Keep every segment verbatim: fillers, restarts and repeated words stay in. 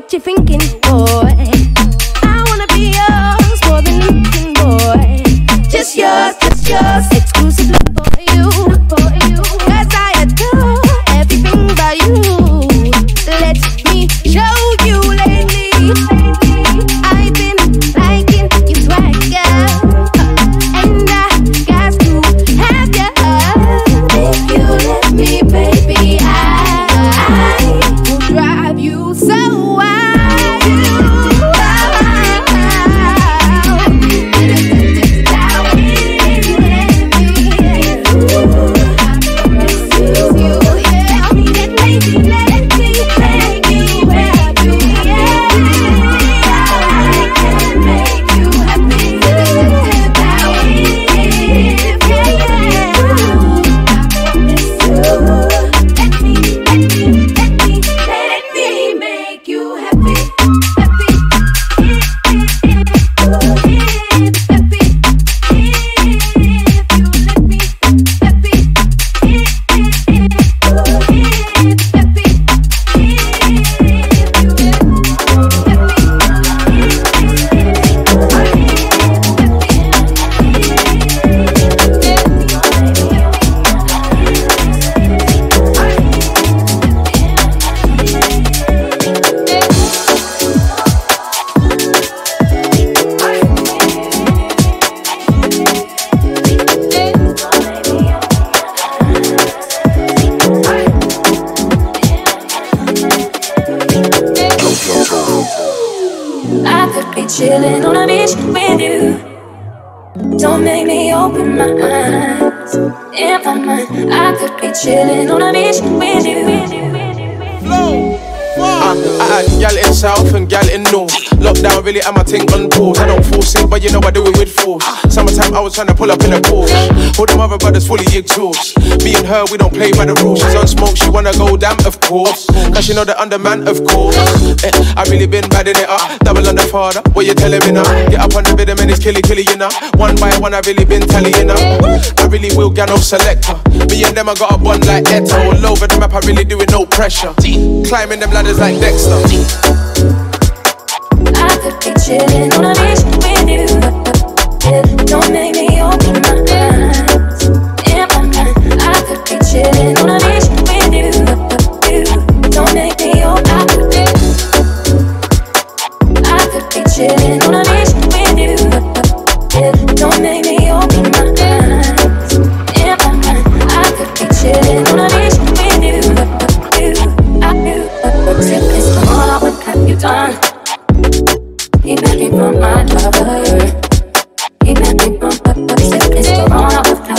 what you thinking, boy. I wanna be yours more than anything, boy. Just yours, just yours, exclusive love for you, for you. Cause I adore everything about you. Let me show you lately. I've been liking you swag, girl, and I got to have you. If you let me, baby, I, I will drive you so wild. Chilling on a beach with you. Don't make me open my eyes. In my mind, I could be chilling on a beach with you. Flow. Uh, I had gal in south and gal in north. Lockdown really had my thing on pause. I don't force it, but you know I do it with force. Summertime I was trying to pull up in a Porsche. All them other brothers fully exhaust. Me and her, we don't play by the rules. She's on smoke, she wanna go down, of course. Cause she know the underman, of course. eh, I really been badding it up. Double on the father, what you telling me now? Get up on the rhythm and it's killy killy, you know. One by one I really been tallying up. I really will get no selector. Me and them I got a bond like Eto. All over the map I really do it no pressure. Climbing them ladders like Dexter. I could be chilling on a beach with you. Don't make me open my eyes. In my mind, I could be chilling on a beach with you. Don't make me open. I could be, I could be chilling on a beach with you. Don't make me open my eyes. In my mind, I could be chilling on a beach with you. I do. It's all what have you done? Keep me from my lover. Keep me from my lover. It's the wrong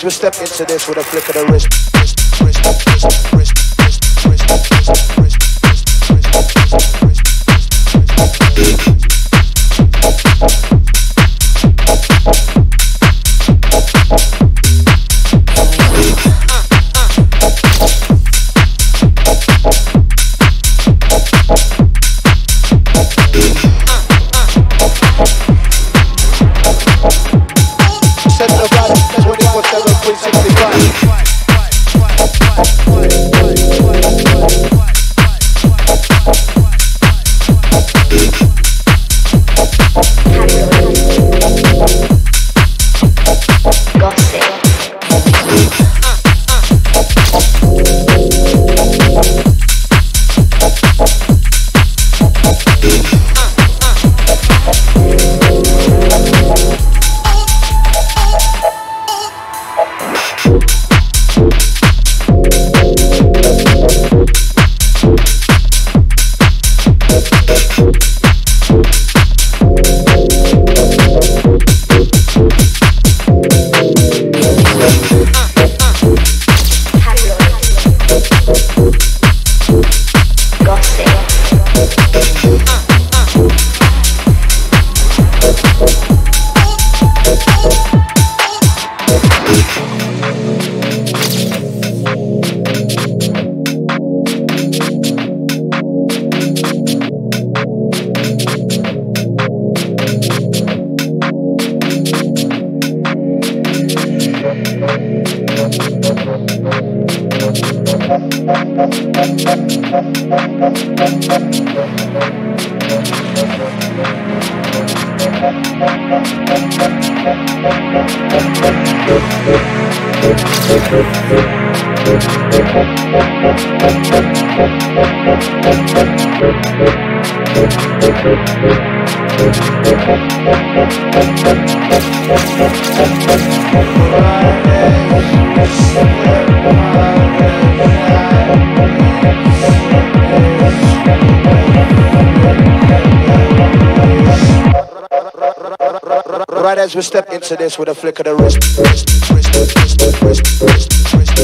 we step into this with a flick of the wrist. Wrist, wrist, wrist, wrist, wrist, wrist, wrist, wrist. Right as we step into this with a flick of the wrist. Wrist, wrist, wrist, wrist, wrist, wrist, wrist,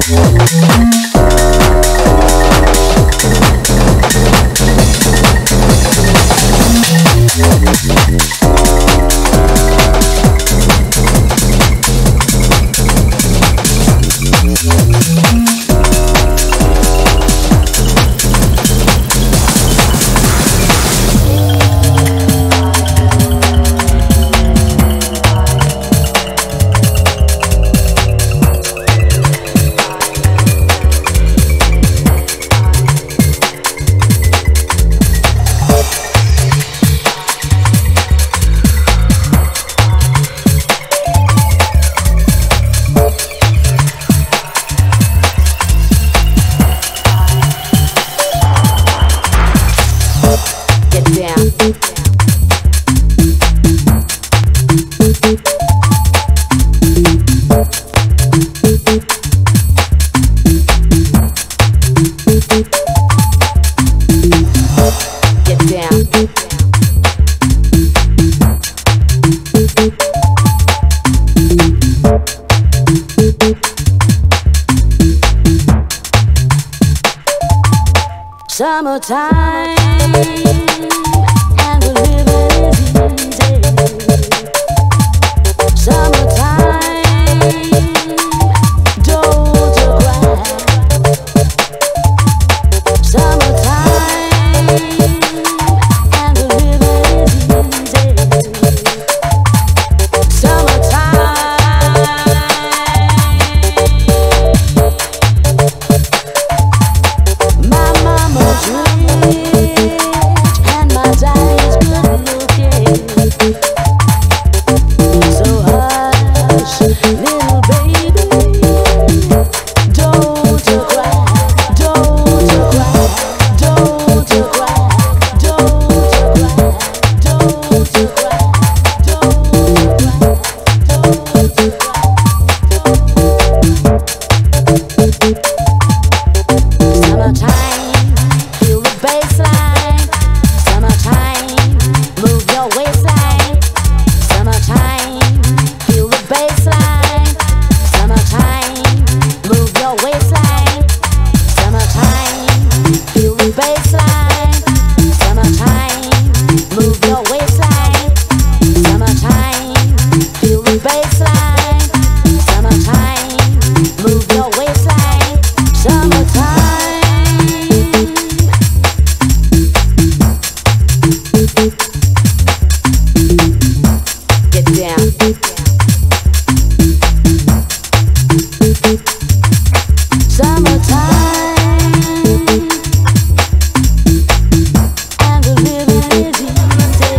Summertime, and the living is easy. Summertime, don't you cry. Summertime, and the living is easy. Summertime. My mama's rich and my daddy's good looking. So hush, little baby, don't you cry, don't you cry, don't you cry, don't you cry, don't you cry, don't you cry, don't you cry. Summertime, feel the bassline. Summertime, move your waistline. Summertime, feel the bassline. Summertime, move your waistline. Summertime, feel the bassline. Summertime, move your waistline. Summertime, feel the bassline. Summertime, move your waistline. Summertime. Get down. Summertime, and the living is easy.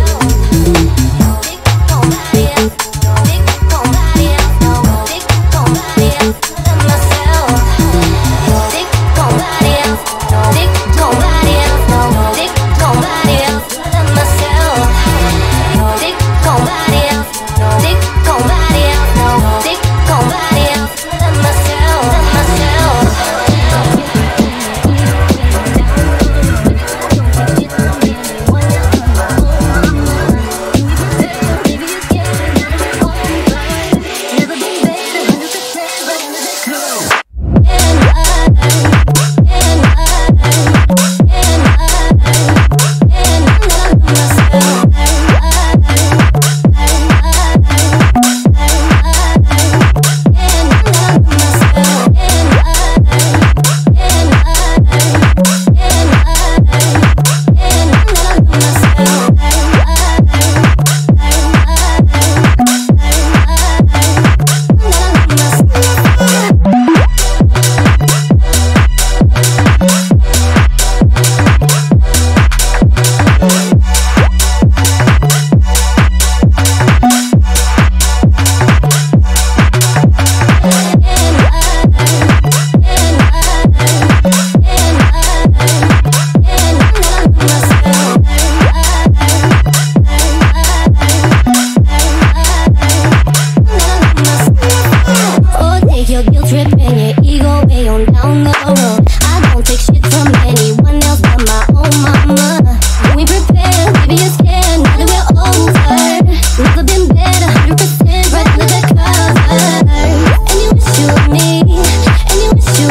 Miss you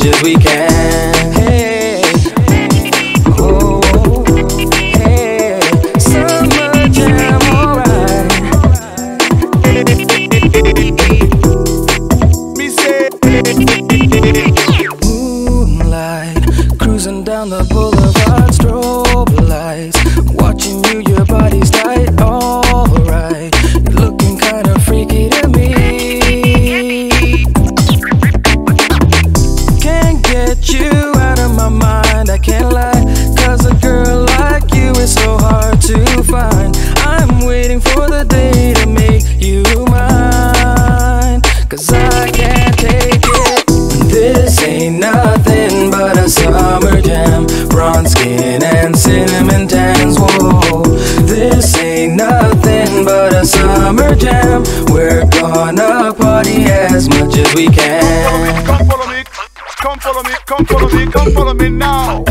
much as we can. Hey, oh, hey, summer jam, alright. Me say Moonlight, cruising down the boulevard, strobe lights, watching you, your body's tight, alright. You're looking kinda freaky to me. Can't get you out of my mind, I can't lie, cause a girl like you is so hard to find. I'm waiting for the day to make you mine, cause I can't take it. This ain't nothing but a summer jam, bronze skin and cinnamon tans, whoa. This ain't nothing but a summer jam, we're gonna party as much as we can. come follow me, come follow me, come follow me, come follow me now.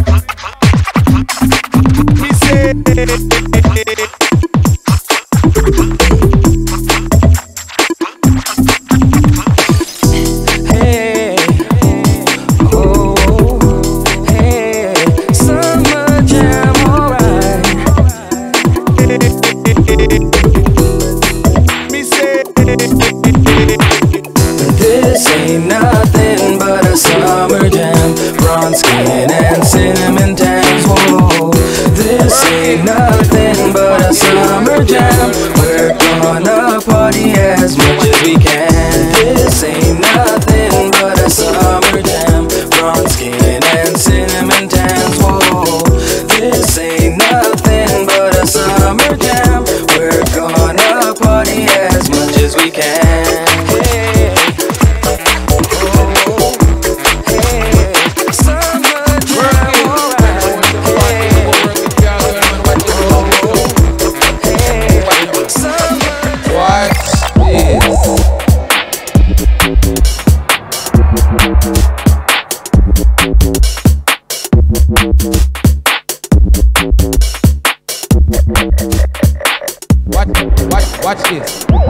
Me say Hey, oh, hey, summer jam, alright. me say This ain't nothing but a summer jam, bronze skin and cinnamon tans, whoa. This ain't nothing but a summer jam, we're gonna party as much as we can. This ain't nothing but a summer jam, bronze skin and cinnamon tans, whoa. This ain't nothing but a summer jam, we're gonna party as much as we can. Hey, oh, hey, summer jam, alright. Hey, hey, summer. watch this. Watch, watch, watch this.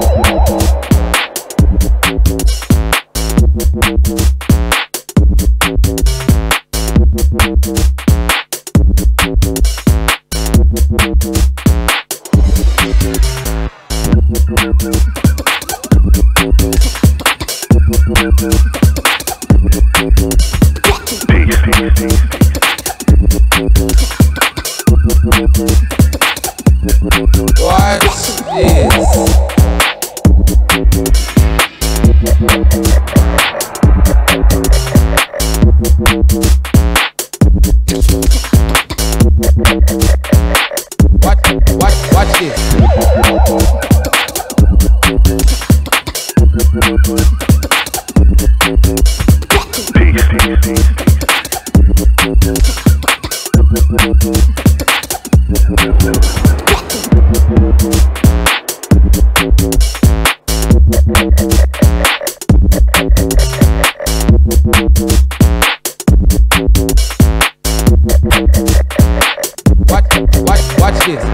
Watch this. Watch, watch, watch this. Watch, watch, watch this.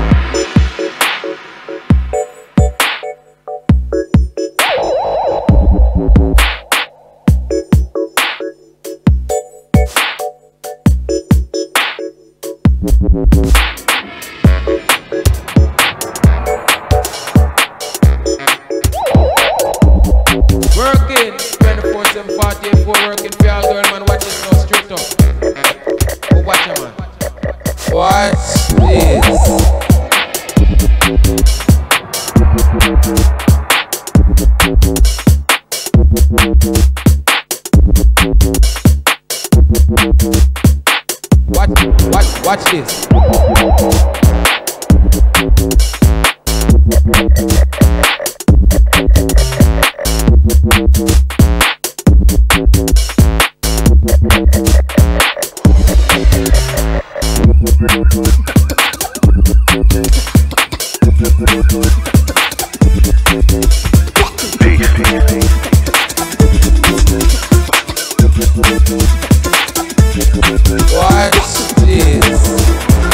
Working twenty-four seven forty-four, working for y'all girl, man. Watch this now, straight up. Oh, watch it, man. Watch this. Watch, watch, watch this. Watch this.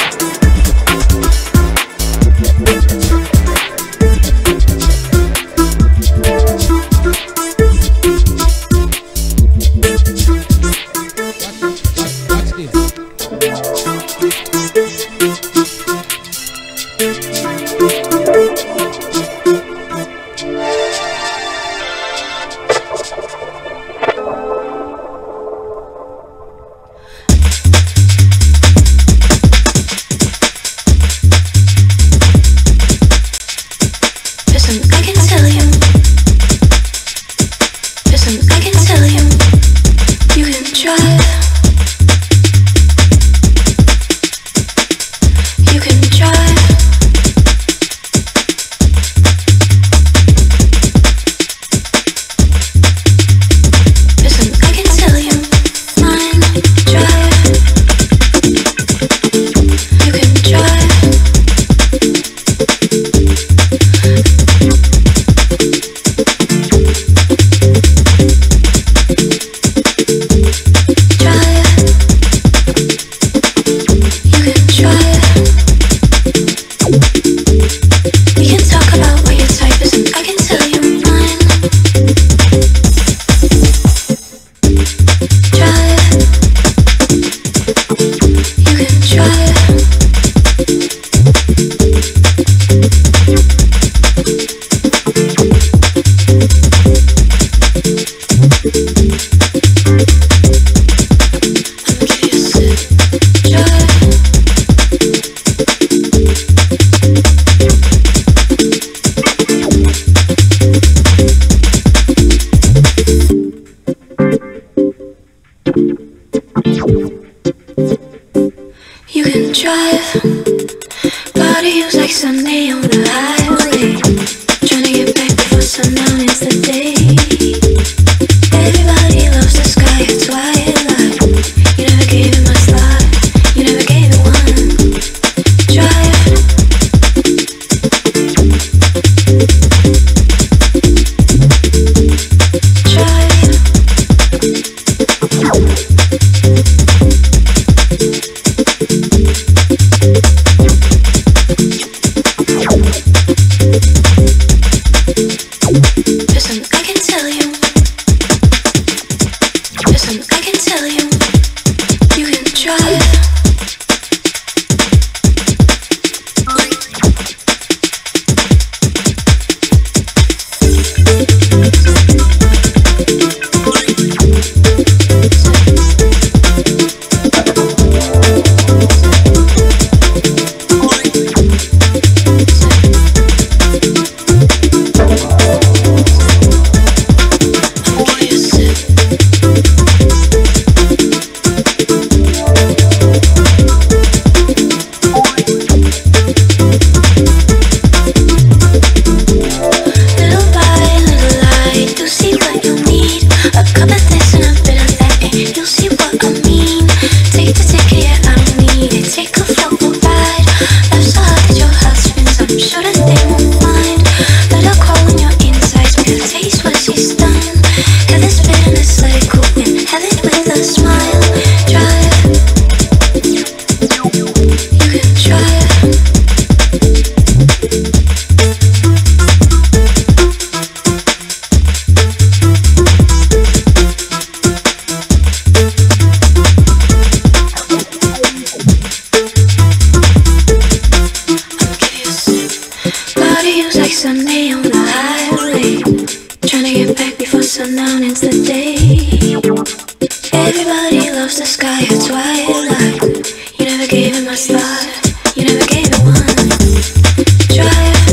me on the highway, trying to get back before sundown into the day. Everybody loves the sky at twilight. You never gave it my spot, you never gave it one. Try it.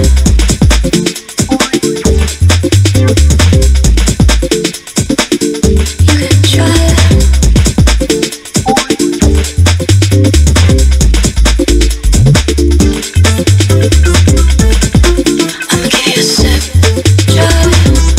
You can try it. I'ma give you a sip. Try it.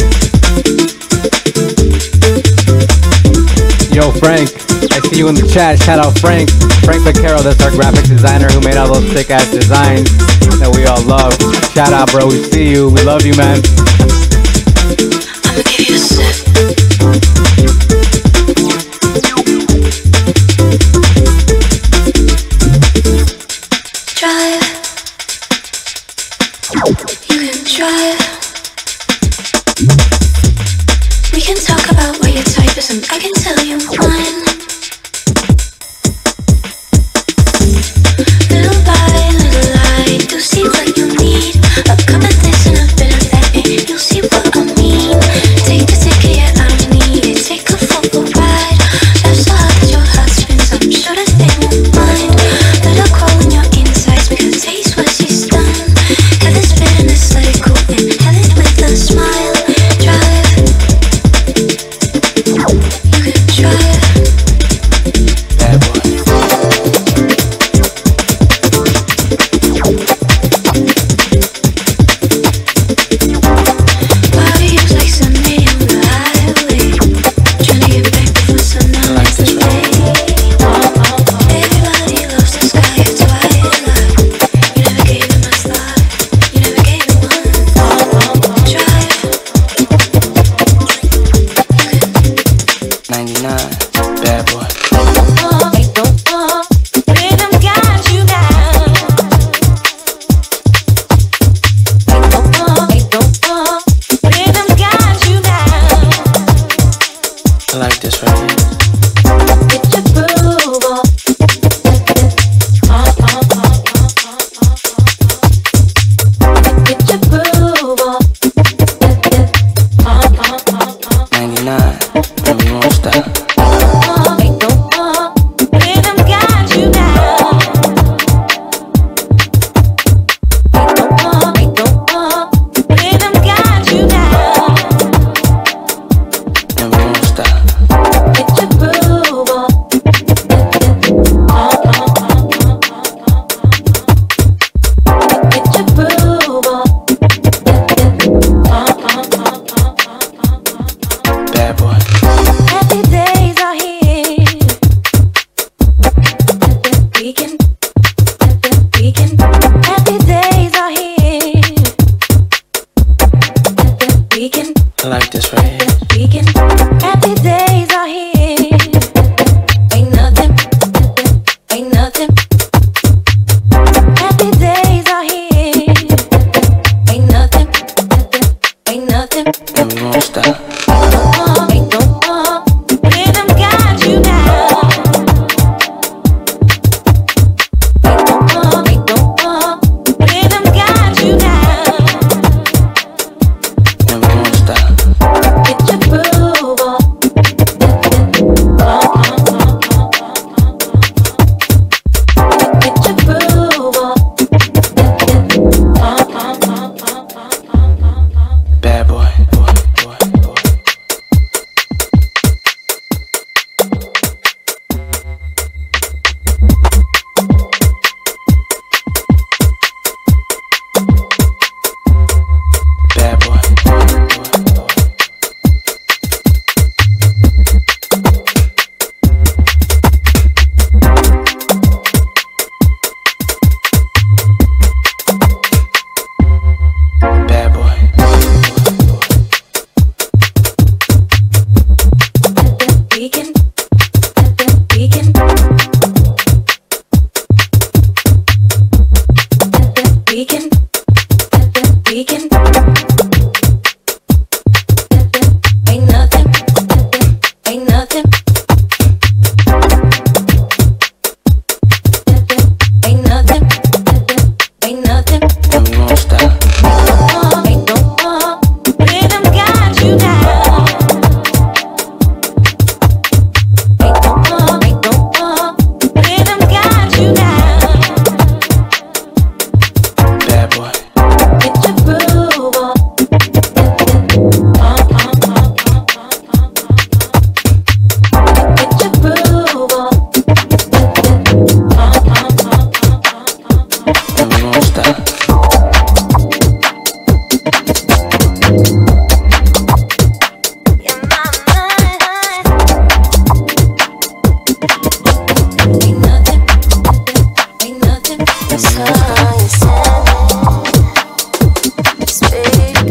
Yo, Frank, I see you in the chat. Shout out Frank. Frank Vaquero, that's our graphic designer who made all those sick ass designs that we all love. Shout out, bro. We see you. We love you, man. I'ma give you a sip. Try it. You can try it. We can talk about what your type is and I can tell you mine. Little by little light, you'll see what you need. A cup of this and a bit of that, and you'll see what I mean. Take the ticket, yeah, I need it. Take a full ride. Left so hard that your heart spins. I'm sure that they won't mind. Let her crawl in your insides because taste what she's done. Heaven's been this let it cool and heaven with a smile. Try it. You can try it. Bad boy. Body is like Sunday on the highway, trying to get back before sundown is the day. Everybody loves the sky at twilight. You never gave it my spot, you never gave it one. Try it. ninety-nine, bad boy. Rhythm got you down. Rhythm got you down. I like this right here. Get your groove on. Get your groove on. ninety-nine, and we won't stop. Rhythm got you down. Rhythm got you down. And we won't stop. Get your groove on. Get your groove on. Bad boy. Happy days are here. We can, we can. Happy days are here. We can, I like this right here. we can. Happy days are here. Ain't nothing, ain't nothing. Happy days are here. Ain't nothing, ain't nothing. And we won't stop. Rhythm got you down. Rhythm got you down. And we won't stop. Get your groove on. Get your groove on. Bad boy. Boy, boy, boy.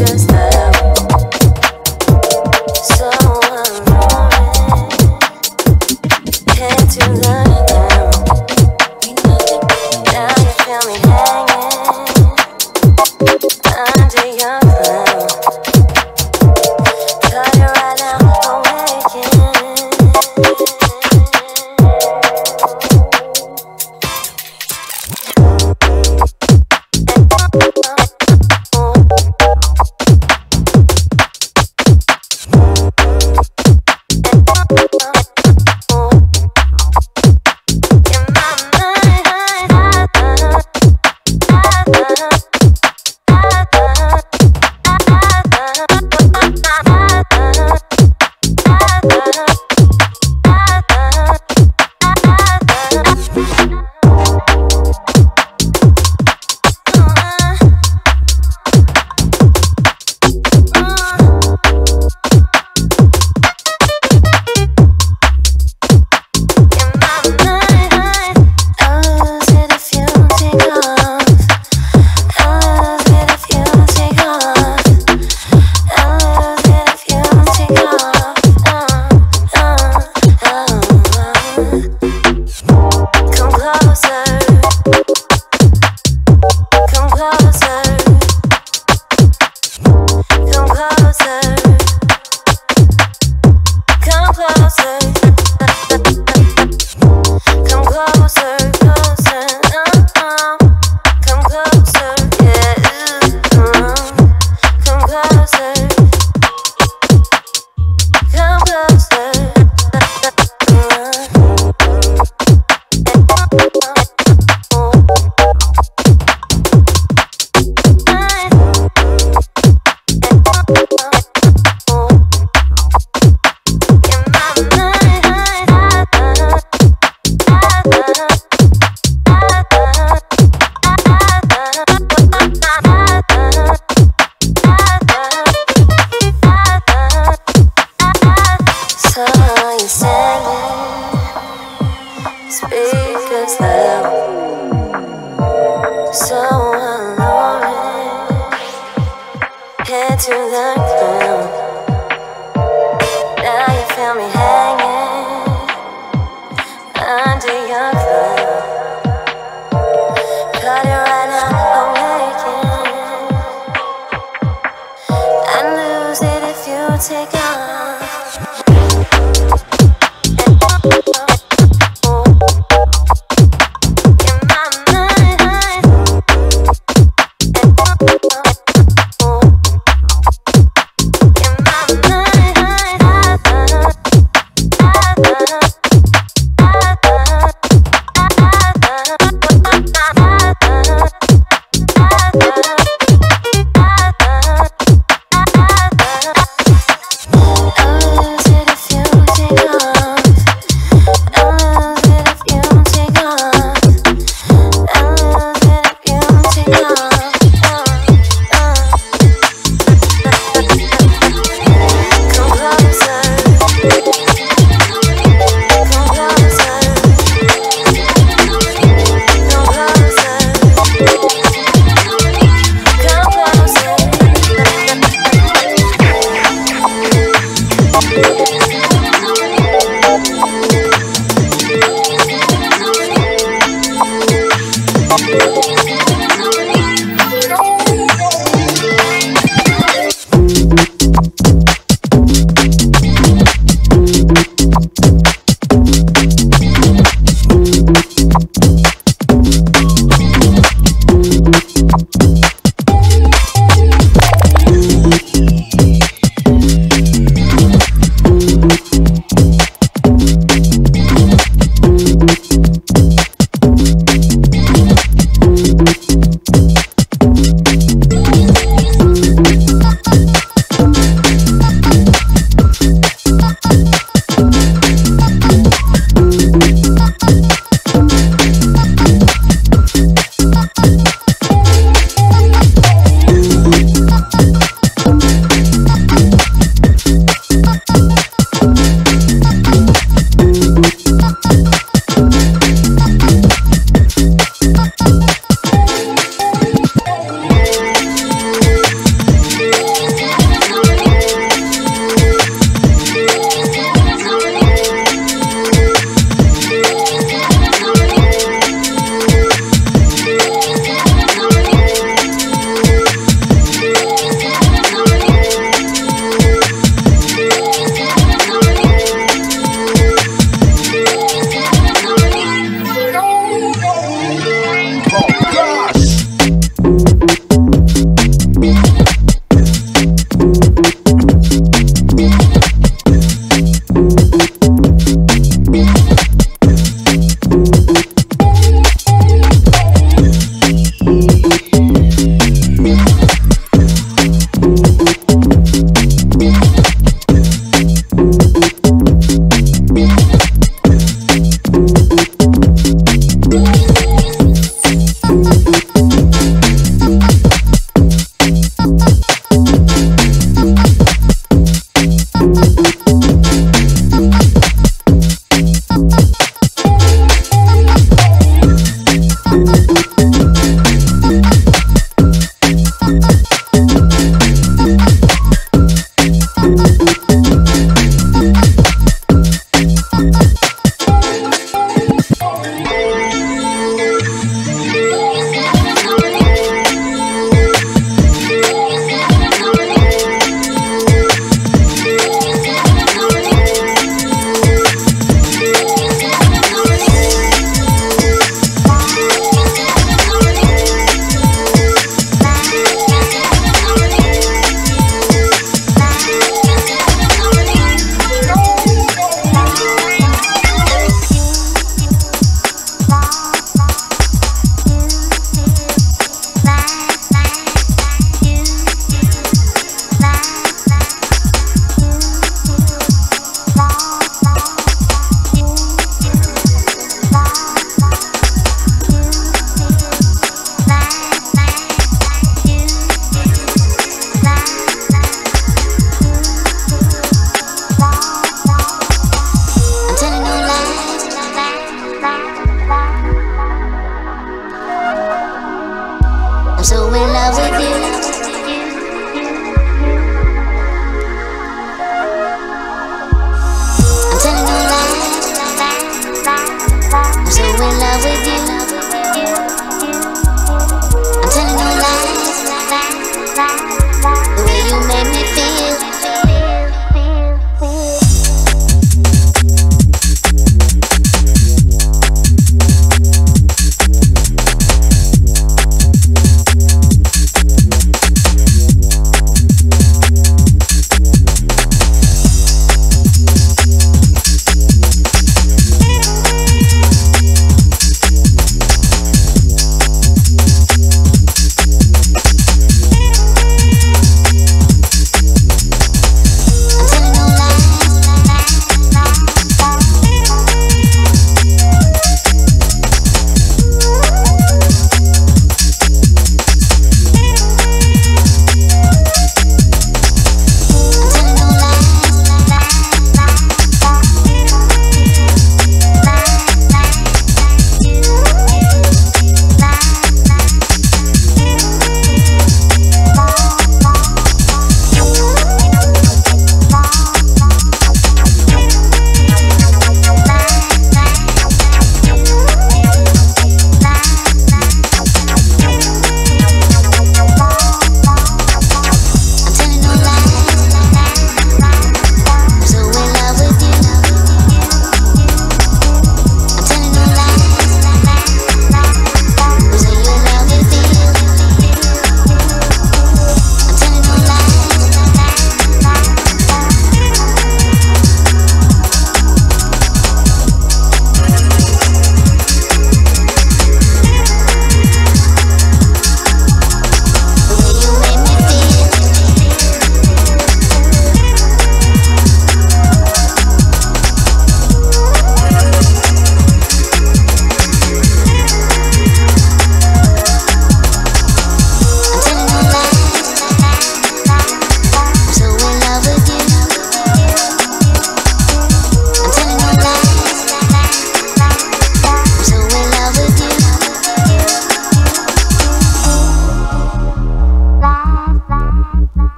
Oh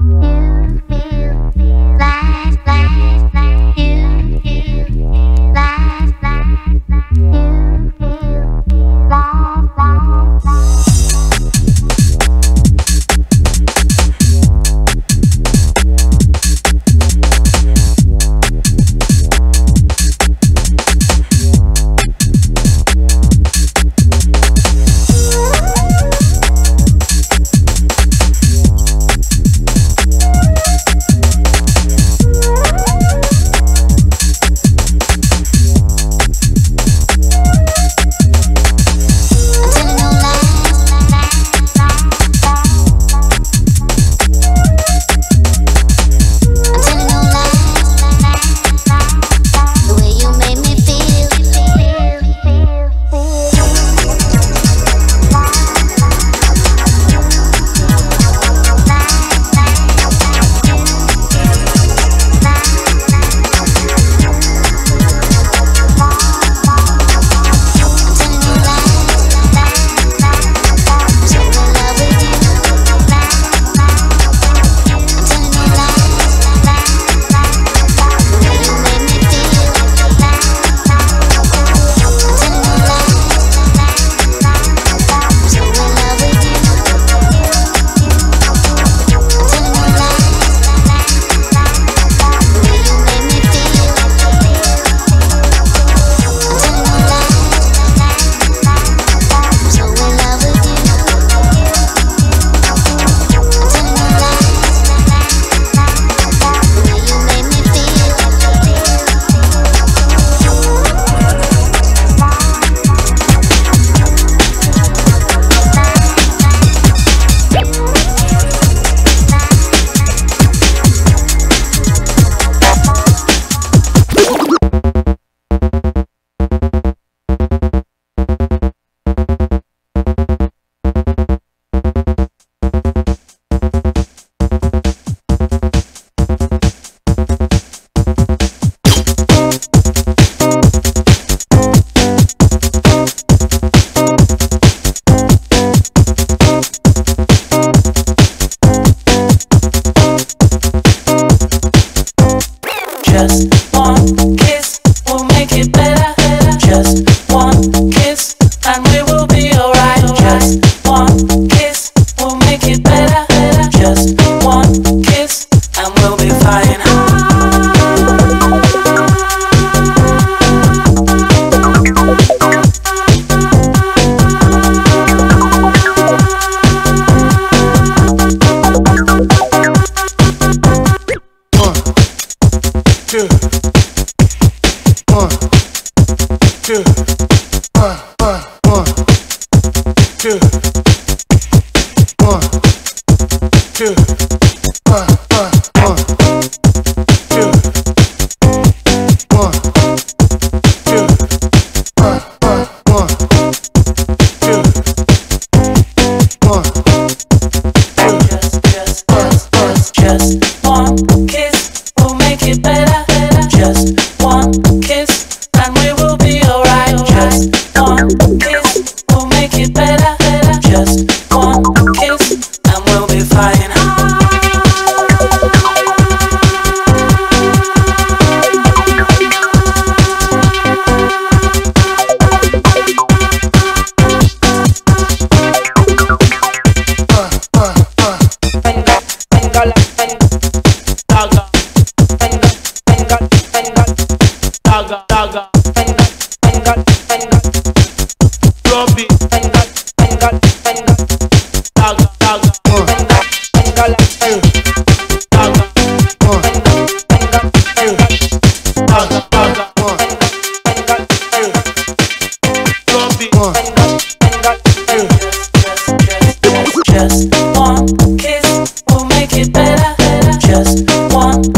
Just one kiss will make it better. Just one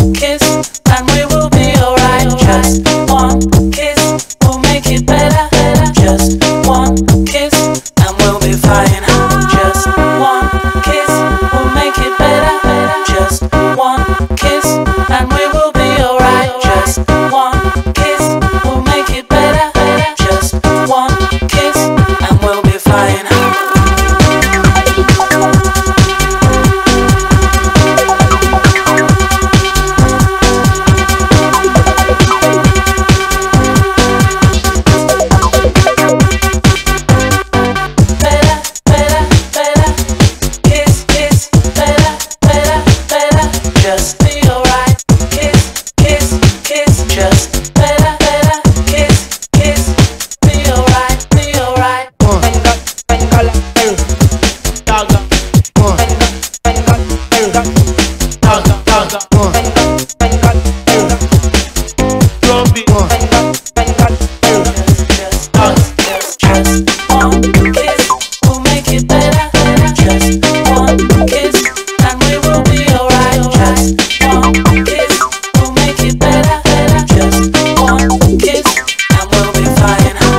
just be alright. Kiss, kiss, kiss, just better, better. Kiss, kiss, be alright, be alright. Venga, venga la daga. Venga, venga, venga. Daga, daga. Venga, venga, venga. Robbie. Venga, venga, venga. Just, just, just, just one kiss will make it better, better. Just one kiss and we will be alright. Just one kiss will make it better, better. Just one kiss and we'll be flying high.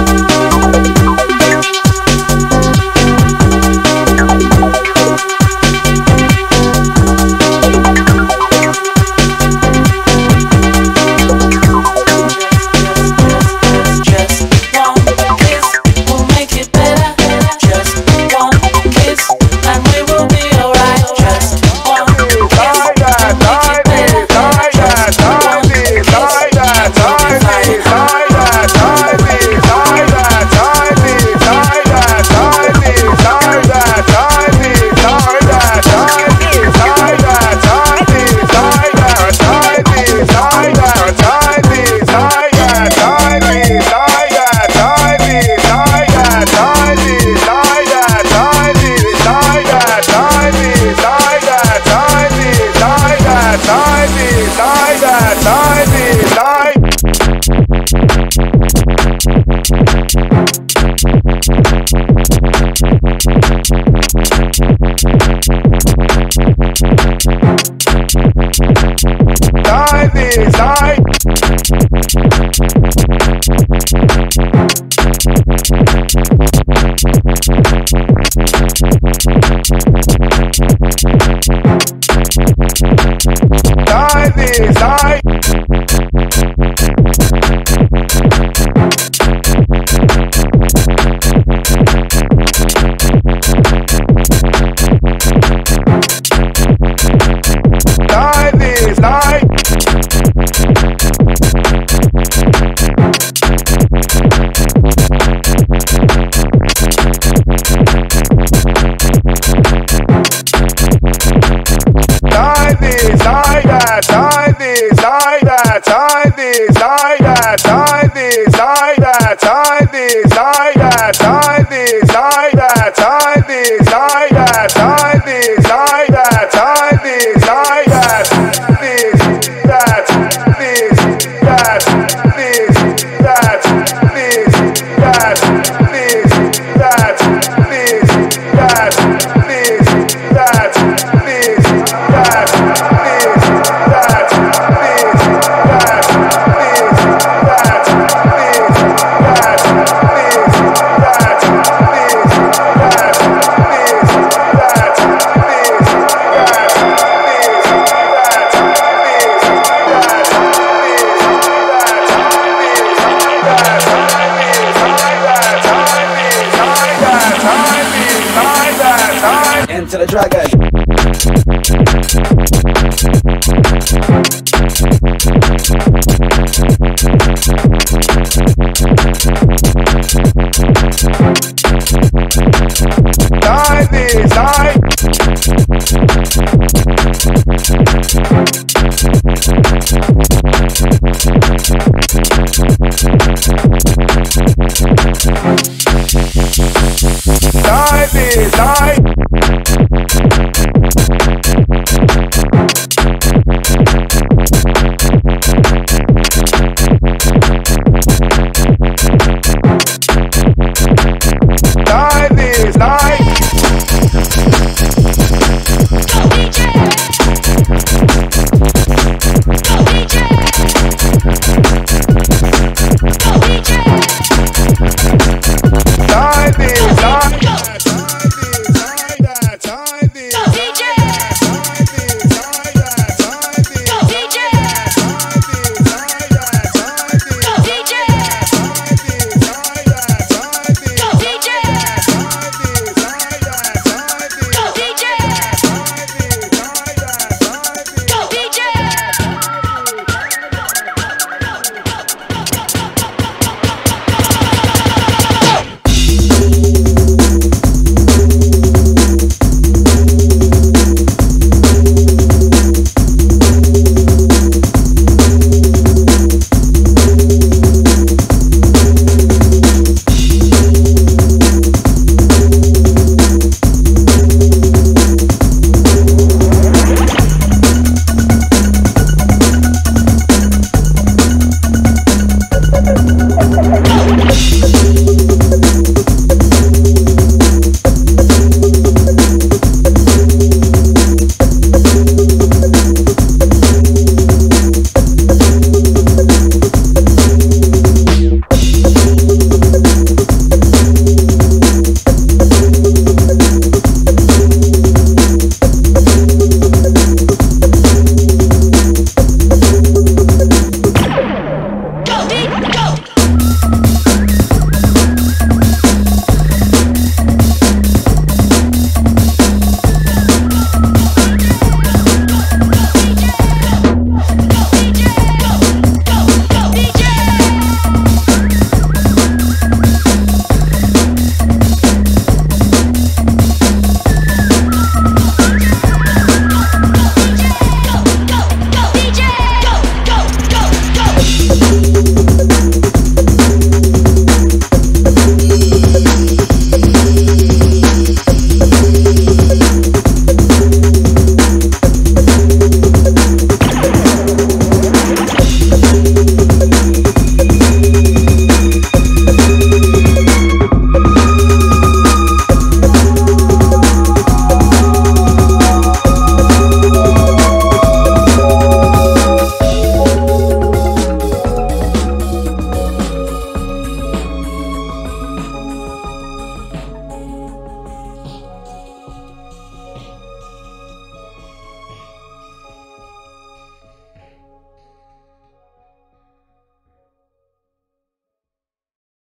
Tie this, tie that, tie this, tie that, tie this, tie that, tie this, tie that, tie